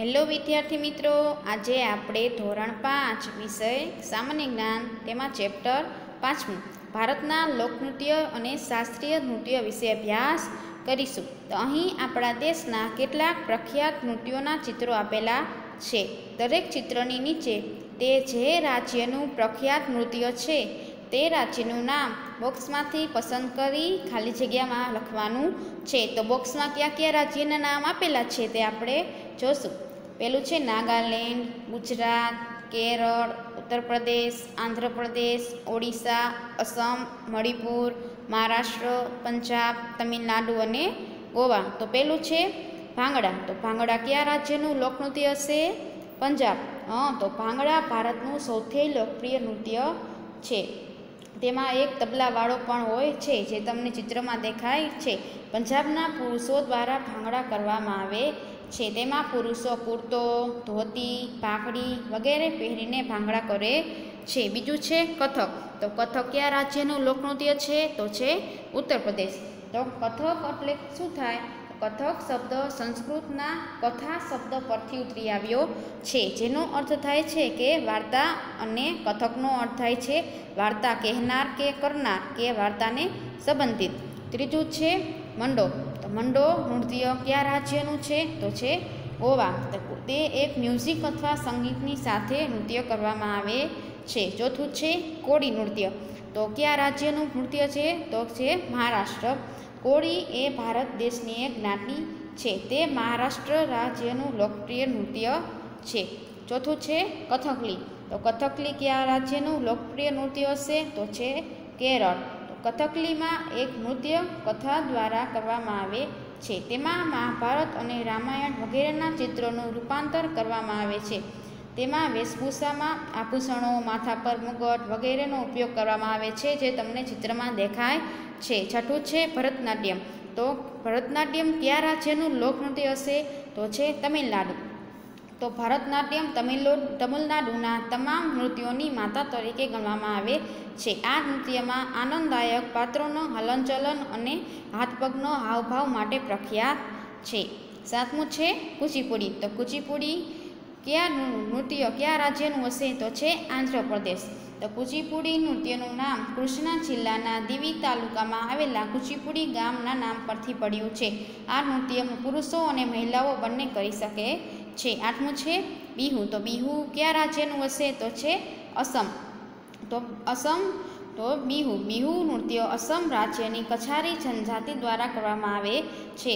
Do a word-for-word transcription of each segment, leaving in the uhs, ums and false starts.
Hello વિદ્યાર્થી મિત્રો, આજે આપણે ધોરણ પાંચ વિષય સામાન્ય જ્ઞાન તેમાં ચેપ્ટર પાંચમું ભારતના લોકનૃત્ય અને શાસ્ત્રીય નૃત્ય વિશે અભ્યાસ કરીશું. તો અહીં આપણા દેશના કેટલાક પ્રખ્યાત નૃત્યોના ચિત્રો આપેલા છે. દરેક ચિત્રની નીચે તે જે રાજ્યનું પ્રખ્યાત નૃત્ય છે તે રાજ્યનું નામ બોક્સમાંથી પસંદ કરી ખાલી જગ્યામાં લખવાનું છે. તો બોક્સમાં કયા કયા રાજ્યના નામ આપેલા છે તે આપણે જોશું. પહેલું છે નાગાલેન્ડ, ગુજરાત, કેરળ, ઉત્તર પ્રદેશ, આંધ્રપ્રદેશ, ઓડિશા, અસમ, મણિપુર, મહારાષ્ટ્ર, પંજાબ, તમિલનાડુ અને ગોવા. તો પહેલું છે ભાંગડા. તો ભાંગડા કયા રાજ્યનું લોકનૃત્ય હશે? પંજાબ. હા, તો ભાંગડા ભારતનું સૌથી લોકપ્રિય નૃત્ય છે. તેમાં એક તબલાવાળો પણ હોય છે જે તમને ચિત્રમાં દેખાય છે. પંજાબના પુરુષો દ્વારા ભાંગડા કરવામાં આવે છે. તેમાં પુરુષો કુર્તો, ધોતી, પાઘડી વગેરે પહેરીને ભાંગડા કરે છે. બીજું છે કથક. તો કથક કયા રાજ્યનું લોકનૃત્ય છે? તો છે ઉત્તર પ્રદેશ. તો કથક એટલે શું થાય? કથક શબ્દ સંસ્કૃતના કથા શબ્દ પરથી ઉતરી આવ્યો છે, જેનો અર્થ થાય છે કે વાર્તા, અને કથકનો અર્થ થાય છે વાર્તા કહેનાર કે કરનાર કે વાર્તાને સંબંધિત. ત્રીજું છે મંડો. તો મંડો નૃત્ય કયા રાજ્યનું છે? તો છે ગોવા. તે એક મ્યુઝિક અથવા સંગીતની સાથે નૃત્ય કરવામાં આવે છે. ચોથું છે કોળી નૃત્ય. તો કયા રાજ્યનું નૃત્ય છે? તો છે મહારાષ્ટ્ર. કોળી એ ભારત દેશની એક જ્ઞાતિ છે. તે મહારાષ્ટ્ર રાજ્યનું લોકપ્રિય નૃત્ય છે. ચોથું છે કથકલી. તો કથકલી કયા રાજ્યનું લોકપ્રિય નૃત્ય હશે? તો છે કેરળ. તો કથકલીમાં એક નૃત્ય કથા દ્વારા કરવામાં આવે છે. તેમાં મહાભારત અને રામાયણ વગેરેના ચિત્રોનું રૂપાંતર કરવામાં આવે છે. તેમાં વેશભૂષામાં આભૂષણો, માથા પર મુગટ વગેરેનો ઉપયોગ કરવામાં આવે છે, જે તમને ચિત્રમાં દેખાય છે. છઠ્ઠું છે ભરતનાટ્યમ. તો ભરતનાટ્યમ કયા રાજ્યનું લોકનૃત્ય હશે? તો છે તમિલનાડુ. તો ભરતનાટ્યમ તમિલો તમિલનાડુના તમામ નૃત્યોની માતા તરીકે ગણવામાં આવે છે. આ નૃત્યમાં આનંદદાયક પાત્રોનો હલનચલન અને હાથ પગનો હાવભાવ માટે પ્રખ્યાત છે. સાતમું છે કુચીપુડી. તો કુચીપુડી કયા નૃત્ય કયા રાજ્યનું હશે? તો છે આંધ્રપ્રદેશ. તો કુચીપુડી નૃત્યનું નામ કૃષ્ણા જિલ્લાના દિવી તાલુકામાં આવેલા કુચીપુડી ગામના નામ પરથી પડ્યું છે. આ નૃત્ય પુરુષો અને મહિલાઓ બંને કરી શકે છે. આઠમું છે બિહુ. તો બિહુ કયા રાજ્યનું હશે? તો છે અસમ. તો અસમ તો બિહુ બિહુ નૃત્ય અસમ રાજ્યની કછારી જનજાતિ દ્વારા કરવામાં આવે છે.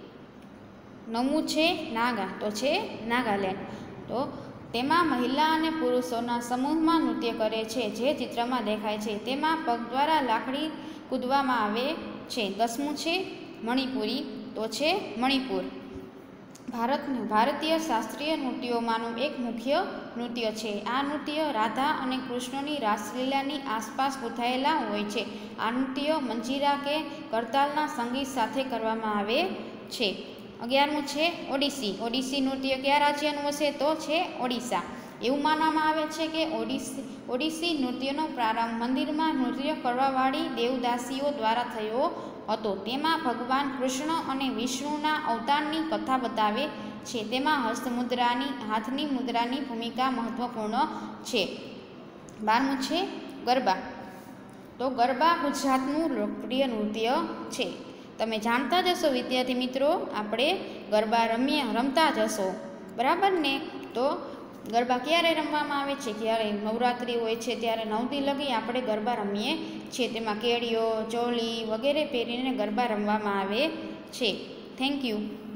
નવમું છે નાગા. તો છે નાગાલેન્ડ. તો તેમાં મહિલા અને પુરુષોના સમૂહમાં નૃત્ય કરે છે, જે ચિત્રમાં દેખાય છે. તેમાં પગ દ્વારા લાકડી કૂદવામાં આવે છે. દસમું છે મણિપુરી. તો છે મણિપુર ભારતનું ભારતીય શાસ્ત્રીય નૃત્યોમાંનું એક મુખ્ય નૃત્ય છે. આ નૃત્ય રાધા અને કૃષ્ણની રાસલીલાની આસપાસ ગૂંથાયેલા હોય છે. આ નૃત્ય મંજીરા કે કરતાલના સંગીત સાથે કરવામાં આવે છે. અગિયારમું છે ઓડિસી. ઓડિસી નૃત્ય કયા રાજ્યનું હશે? તો છે ઓડિશા. એવું માનવામાં આવે છે કે ઓડિસી ઓડિસી નૃત્યનો પ્રારંભ મંદિરમાં નૃત્ય કરવાવાળી દેવદાસીઓ દ્વારા થયો હતો. તેમાં ભગવાન કૃષ્ણ અને વિષ્ણુના અવતારની કથા બતાવે છે. તેમાં હસ્તમુદ્રાની હાથની મુદ્રાની ભૂમિકા મહત્વપૂર્ણ છે. બારમું છે ગરબા. તો ગરબા ગુજરાતનું લોકપ્રિય નૃત્ય છે. તમે જાણતા જ હશો વિદ્યાર્થી મિત્રો, આપણે ગરબા રમીએ રમતા જ હશો, બરાબર ને? તો ગરબા ક્યારે રમવામાં આવે છે? જ્યારે નવરાત્રિ હોય છે ત્યારે નવ દી લગી આપણે ગરબા રમીએ છીએ. તેમાં કેળીઓ, ચોલી વગેરે પહેરીને ગરબા રમવામાં આવે છે. Thank you.